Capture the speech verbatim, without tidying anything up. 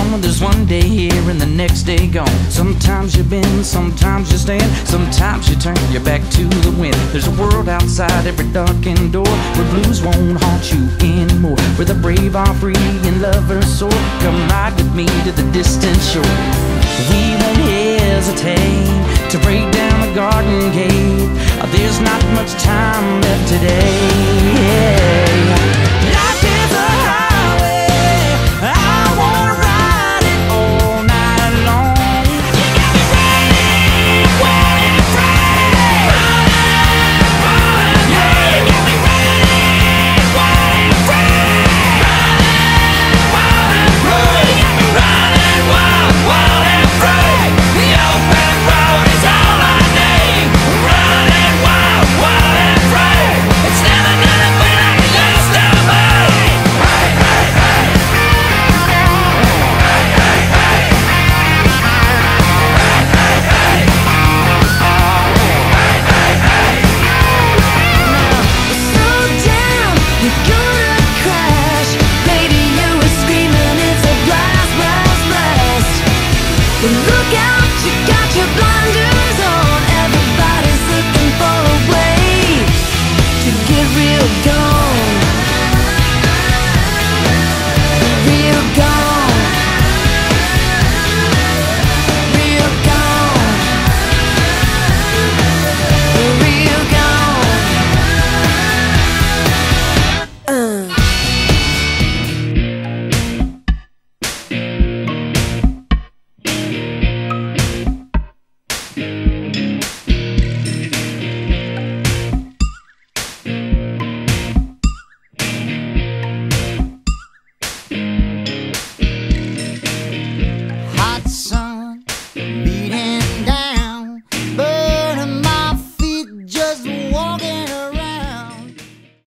on. There's one day here and the next day gone. Sometimes you bend, sometimes you stand, sometimes you turn your back to the wind. There's a world outside every darkened door, where blues won't haunt you anymore, where the brave are free and lovers soar. Come ride with me to the distant shore. We won't hesitate to break down the garden gate. There's not much time left today.